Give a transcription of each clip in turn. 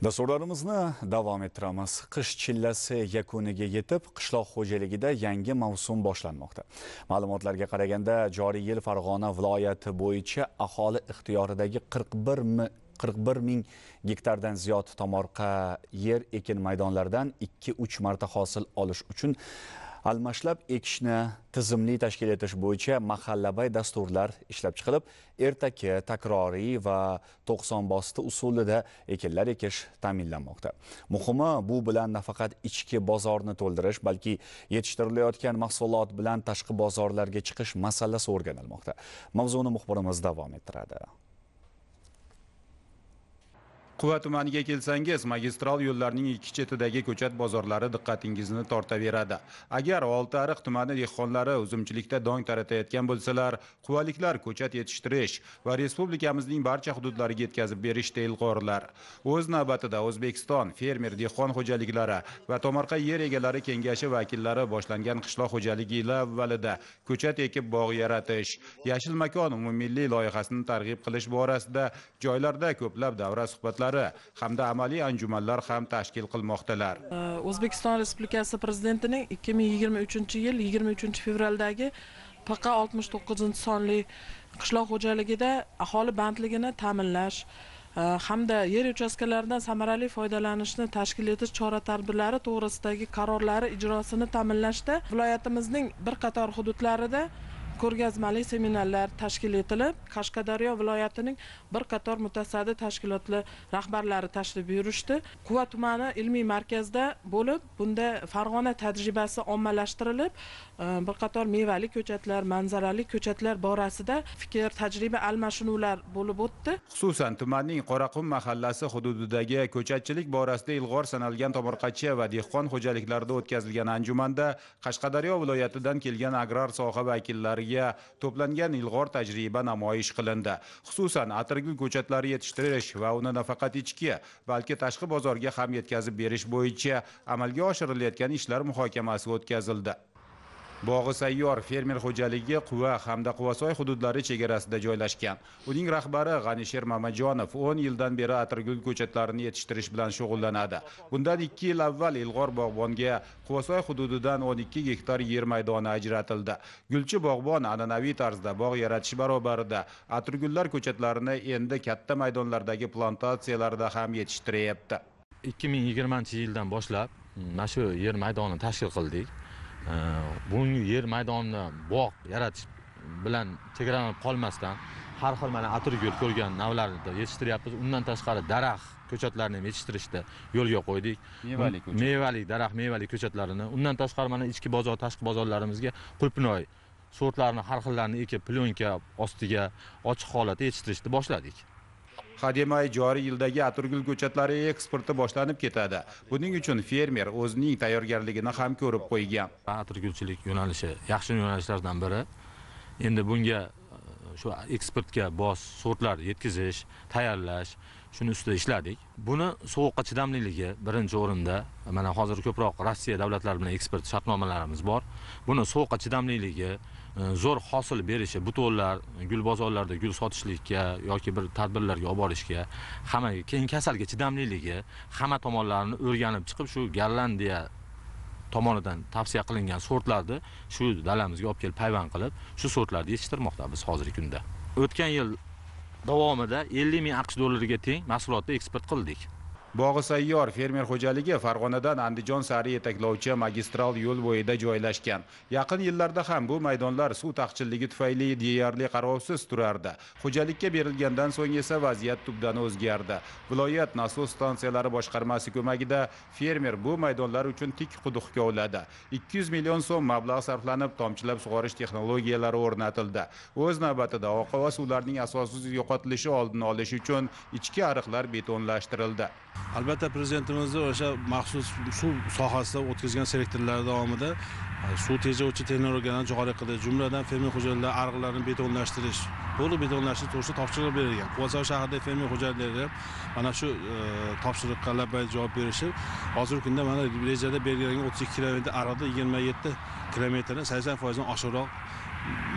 Dasturlarimizni davom ettiramiz. Qish chillasi yakuniga yetib, qishloq xo'jaligida yangi mavsum boshlanmoqda. Ma'lumotlarga qaraganda, joriy yil Farg'ona viloyati bo'yicha aholi ixtiyoridagi 41 ming gektardan ziyod tomorqa yer ekin maydonlaridan 2-3 marta hosil olish uchun almashlab ekishni tizimli tashkil etish bo'yicha mahallabay dasturlar ishlab chiqilib, ertaki, takroriy va 90 bosti usulida ekinlar ekish ta'minlanmoqda. Muhimi, bu bilan nafaqat ichki bozorni to'ldirish, balki yetishtirilayotgan mahsulot bilan tashqi bozorlarga chiqish masalasi o'rganilmoqda. Mavzuni muxbirimiz davom ettiradi. Quva tumaniga kelsangiz, magistral yo'llarning ikki chetidagi ko'chat bozorlari diqqatingizni tortaveradi. Agar Oltiariq tumani dehqonlari uzumchilikda dong taratayotgan bo'lsalar, quvaliklar ko'chat yetishtirish va respublikamizning barcha hududlariga yetkazib berishda ilg'orlar. O'z navbatida O'zbekiston fermer dehqon xo'jaliklari va tomorqa yer egalari kengashi vakillari boshlangan qishloq xo'jaligi yili avvalida ko'chat ekib bog' yaratish, yashil makon umummilliy loyihasini targ'ib qilish borasida joylarda ko'plab davra suhbatlari hamda amaliy anjumanlar ham tashkil qilmoqdalar. O'zbekiston Respublikasi Prezidentining 2023-yil 23 fevraldagi PQ 69-sonli qishloq xo'jaligida aholi bandligini ta'minlash hamda yer uchastkalaridan samarali foydalanishni tashkil etish chora-tadbirlari to'g'risidagi qarorlari ijrosini ta'minlashda viloyatimizning bir qator hududlarida ko'rgazmali seminarlar tashkil etilib, Qashqadaryo viloyatining bir qator mutasaddi tashkilotlar rahbarlari tashrif buyurishdi. Quva tumani ilmiy markazda bo'lib, bunda Farg'ona tajribasi ommalashtirilib, bir qator mevali ko'chatlar, manzarali ko'chatlar borasida fikr, tajriba almashinuvlar bo'lib o'tdi. Xususan, tumanning Qoraqum mahallasi hududidagi ko'chatchilik borasida ilg'or sanalgan tomorqachi va dehqon xo'jaliklarida o'tkazilgan anjumanda Qashqadaryo viloyatidan kelgan agrar soha vakillariga to'plangan ilg'or tajriba namoyish qilindi. Xususan, atirgul ko'chatlari yetishtirish va uni nafaqat ichki, balki tashqi bozorga ham yetkazib berish bo'yicha amalga oshirilayotgan ishlar muhokamasi o'tkazildi. Bog'i sayyor fermer xo'jaligi Quva hamda Quvasoy hududlari chegarasida joylashgan. Uning rahbari G'anisher Mamajonov 10 yildan beri atirgul ko'chatlarini yetishtirish bilan shug'ullanadi. Bundan 2 yil avval ilg'or bog'bonga Quvasoy hududidan 12 gektar yer maydoni ajratildi. Gulchi bog'bon an'anaviy tarzda bog' yaratish barobarida atirgullar ko'chatlarini endi katta maydonlardagi plantatsiyalarda ham yetishtiryapti. 2020-yildan boshlab mana shu yer maydonini tashkil qildik. Bungi yer maydonini bog' yaratish bilan chegaralanib qolmasdan har xil mana atirgul ko'rgan navlarni yetishtiryapmiz. Undan tashqari daraxt ko'chatlarini ham yetishtirishda yo'lga qo'ydik. Mevali daraxt, mevali ko'chatlarini. Undan tashqari mana ichki bozor, tashqi bozorlarimizga qulpinoy sortlarini har xillarini ekib, plyonka ostiga ochiq holatda yetishtirishni boshladik. Hademay joriy yildagi atirgul ko'chatlari eksporti boshlanib ketadi. Buning uchun fermer o'zining tayyorgarligini ham ko'rib qo'ygan. Atirgulchilik yo'nalishi yaxshi yo'nalishlardan biri. Endi bunga shu eksportga bos sortlar yetkazish, tayyorlash, shuni ustida ishladik. Buni sovuqqa chidamliligi birinchi o'rinda. Mana hozir ko'proq Rossiya davlatlari bilan eksport shartnomalarimiz bor. Buni sovuqqa chidamliligi, zo'r hosil berishi, butonlar, gul bozorlarda gul sotishlikka yoki bir tadbirlarga olib borishga, hammaga, keyin kasalga chidamliligi, hamma tomonlarini o'rganib chiqib, shu Gollandiya tomonidan tavsiya qilingan sortlarni shu dalamizga olib kelib payvand qilib, shu sortlarni yetishtirmoqda biz hozirgi kunda. O'tgan yil davomida 50 ming AQSh dollariga teng mahsulotni eksport qildik. Bog'i sayyor fermer xo'jaligi Farg'onadan Andijon sari yetaklovchi magistral yo'l bo'yida joylashgan. Yaqin yillarda ham bu maydonlar suv taqchilligi tufayli deyarli qarovsiz turardi. Xo'jalikka berilgandan so'ng esa vaziyat tubdan o'zgardi. Viloyat nasos stansiyalari boshqarmasi ko'magida fermer bu maydonlar uchun tik quduq kovladi. 200 million so'm mablag' sarflanib, tomchilab sug'orish texnologiyalari o'rnatildi. O'z navbatida oqova suvlarning asossiz yo'qotilishi oldini olish uchun ichki ariqlar betonlashtirildi. Albatta prezidentimiz o'sha maxsus suv sohasida o'tkazgan selektorlar davomida suv tejovchi texnologiyalarni joriy qildi. Jumladan fermer xo'jaliklari ariqlarini betonlashtirish, to'liq betonlashtirish to'g'risida topshiriq berilgan. Quvasoy shahrida fermer xo'jaliklari mana shu topshiriqqa labay javob berishib, hozirgi kunda mana rejada belgilangan 32 kilometr ariqda 27 kilometrdan 80% oshiqroq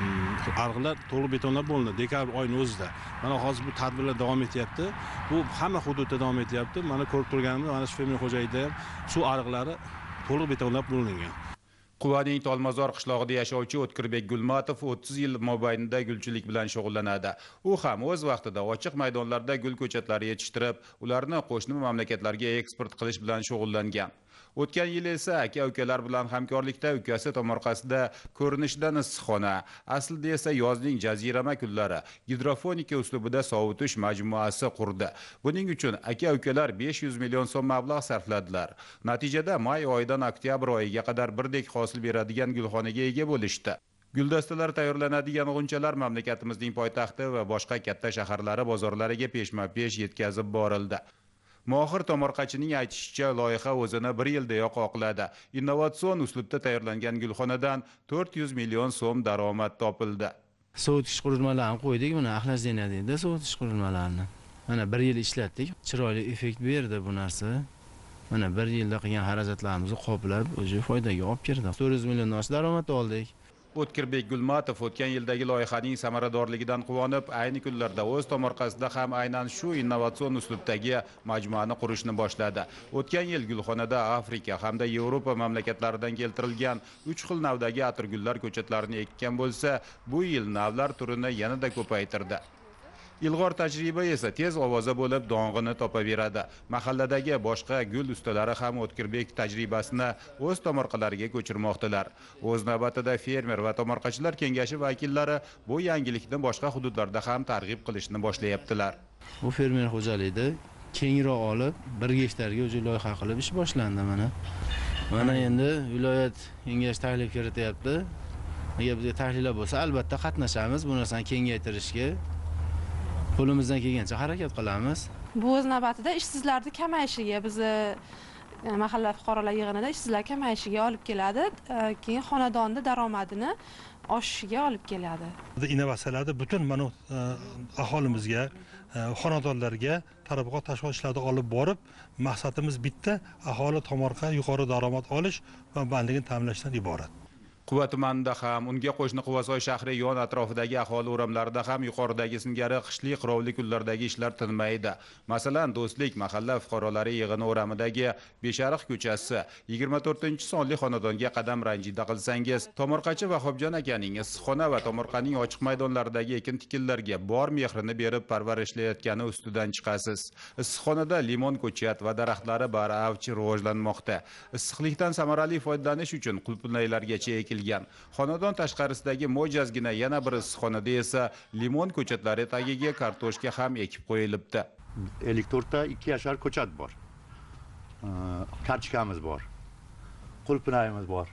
ariqlar to'liq betonlab bo'lindi dekabr oyining o'zida. Mana hozir bu tadbirlar davom etyapti. Bu hamma hududda davom etyapti. Mana ko'rib turganimiz mana shu fermer xo'jaligida ham suv ariqlari to'liq betonlab bo'lingan. Quvaning Tolmazor qishlog'ida yashovchi O'tkirbek Gulmatov 30 yil mobaynida gulchilik bilan shug'ullanadi. U ham o'z vaqtida ochiq maydonlarda gul ko'chatlari yetishtirib, ularni qo'shni mamlakatlarga eksport qilish bilan shug'ullangan. O'tgan yil esa aka-ukalar bilan hamkorlikda ukasi tomorqasida ko'rinishidan issiqxona, aslida esa yozning jazirama kunlari gidrofonika uslubida sovutish majmuasi qurdi. Buning uchun aka-ukalar 500 million so'm mablag' sarfladilar. Natijada may oyidan oktyabr oyiga qadar birdek hosil beradigan gulxonaga ega bo'lishdi. Guldastalar tayyorlanadigan g'unchalar mamlakatimizning poytaxti va boshqa katta shaharlari bozorlariga peshma-pesh yetkazib borildi. Mohir tomorqachining aytishicha, loyiha o'zini 1 yildayoq oqladi. Innovatsion uslubda tayyorlangan gulxonadan 400 million so'm daromad topildi. Sovutish qurilmalarini qo'ydik, mana axlashlanadi deydi sovutish qurilmalarini. Mana 1 yil ishlatdik, chiroyli effekt berdi bu narsa. Mana 1 yilda qilgan xarajatlarimizni qoplab, o'zi foydaga olib kirdi. 400 milliondan oshib daromad oldik. O'tkirbek Gulmatov o'tgan yildagi loyihaning samaradorligidan quvonib, ayni kunlarda o'z tomorqasida ham aynan shu innovatsion uslubdagi majmuani qurishni boshladi. O'tgan yil gulxonada Afrika hamda Yevropa mamlakatlaridan keltirilgan 3 xil navdagi atirgullar ko'chatlarini ekkan bo'lsa, bu yil navlar turini yanada ko'paytirdi. Ilg'or tajriba esa tez ovoza bo'lib dong'ini topaveradi. Mahalladagi boshqa gul ustalari ham O'tkirbek tajribasini o'z tomorqalariga ko'chirmoqdalar. O'z navbatida fermer va tomorqachilar kengashi vakillari bu yangilikni boshqa hududlarda ham targ'ib qilishni boshlayaptilar. Bu fermer xo'jaligida kengroq olib 1 gektarga o'zi loyiha qilib ish boshlandi mana. Mana endi viloyat kengashi taklif kirityapti. Agar bizga takliflar bo'lsa, albatta qatnashamiz bu narsani kengaytirishga. Qo'limizdan kelgancha harakat qilamiz. Bu o'z navbatida ishsizlarning kamayishiga, bizni mahalla fuqarolar yig'inida ishsizlar kamayishiga olib keladi, keyin xonadonning daromadini oshishiga olib keladi. Innovatsiyalarni butun mana aholimizga, xonadonlarga targ'ibot tashkil ishlarni olib borib, maqsadimiz bitta, aholi tomorqa yuqori daromad olish va bandligini ta'minlashdan iborat. Quva tumanida ham, unga qo'shni Quvasoy shahri yon atrofidagi aholi o'ramlarida ham yuqoridagi singari qishli qirovli kunlardagi ishlar tinmaydi. Masalan, Do'stlik mahalla fuqarolari yig'ini o'ramidagi Beshariq ko'chasi 24-sonli xonadonga qadam ranjida qilsangiz, tomorqachi Vahobjon akaning issiqxona va tomorqaning ochiq maydonlaridagi ekin-tikinlarga bor mehrini berib parvarishlayotgani ustidan chiqasiz. Issiqxonada limon ko'chat va daraxtlari baravj rivojlanmoqda. Issiqlikdan samarali foydalanish uchun qulupnaylargacha xonadon tashqarisidagi mo'jazgina yana bir issiqxonada esa limon ko'chatlari tagiga kartoshka ham ekib qo'yilibdi. 54 ta 2 yashar ko'chat bor. Kartoshkamiz bor. Qulupnayimiz bor.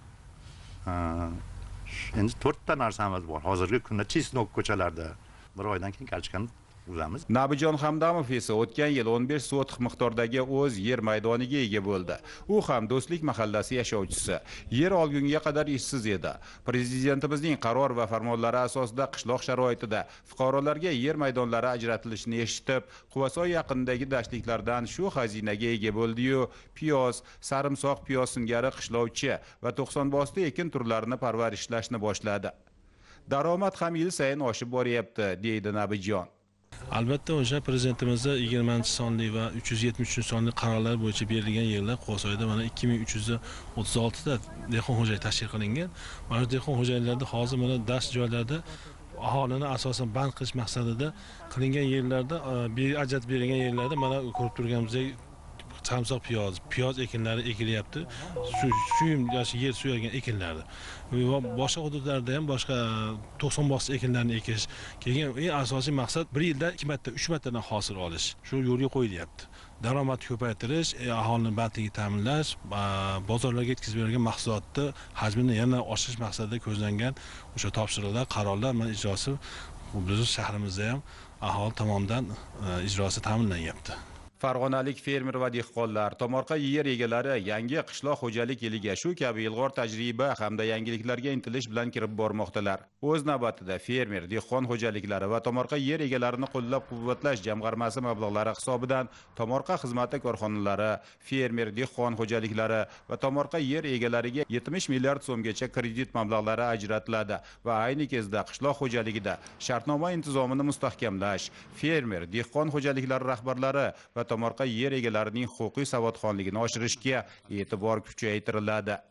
Endi 4 ta narsamiz bor. Hozirgi kunda Chisnok ko'chalarda bir oydan keyin kartoshkani uzamiz. Nabijon Hamdamov esa o'tgan yil 15 sotix miqdordagi o'z yer maydoniga ega bo'ldi. U ham Do'stlik mahallasi yashovchisi. Yer olgunga qadar ishsiz edi. Prezidentimizning qaror va farmonlari asosida qishloq sharoitida fuqarolarga yer maydonlari ajratilishini eshitib, Quvasoy yaqinidagi dashtliklardan shu xazinaga ega bo'ldi-yu, piyoz, sarimsoq piyoz singari qishlovchi va 90 bosdi ekin turlarini parvarishlashni boshladi. Daromad ham yil sayin oshib boryapti, deydi Nabijon. Albatta o'sha prezidentimizning 20-sonli va 373-sonli qarorlar bo'yicha berilgan yerlar Quvasoyda mana 2336 ta dehqon xo'jalik tashkil qilingan. Mana shu dehqon xo'jaliklarda hozir mana dasht joylarda aholini asosan band qilish maqsadida qilingan yerlarda, ajratib berilgan yerlarda mana ko'rib turganimizdek sarimsoq piyoz ekinlari ekilyapti. Shu yer suyagan ekinlardi. Va boshqa hududlarda ham boshqa 90 bosdi ekinlarni ekish. Keyin eng asosiy maqsad 1 yilda 2 marta, 3 martadan hosil olish. Shu yo'lga qo'yilyapti. Daromadni ko'paytirish, aholining bandligini ta'minlash, bozorlarga yetkazib berilgan mahsulotni hajmini yana oshirish maqsadida ko'zlangan o'sha topshiriqlar, qarorlar mana ijrosi bizning shahrimizda ham aholi tomonidan ijrosi ta'minlanyapti. Farg'onalik fermer va dehqonlar, tomorqa yer egalari yangi qishloq xo'jalik yiliga shu kabi ilg'or tajriba hamda yangiliklarga intilish bilan kirib bormoqdalar. O'z navbatida fermer, dehqon xo'jaliklari va tomorqa yer egalarini qo'llab-quvvatlash jamg'armasi mablag'lari hisobidan tomorqa xizmati korxonalari, fermer, dehqon xo'jaliklari va tomorqa yer egalariga 70 milliard so'mgacha kredit mablag'lari ajratiladi va ayni kezda qishloq xo'jaligida shartnoma intizomini mustahkamlash, fermer, dehqon xo'jaliklari rahbarlari va tomorqa yer egalarining huquqiy savodxonligini oshirishga e'tibor kuchaytiriladi.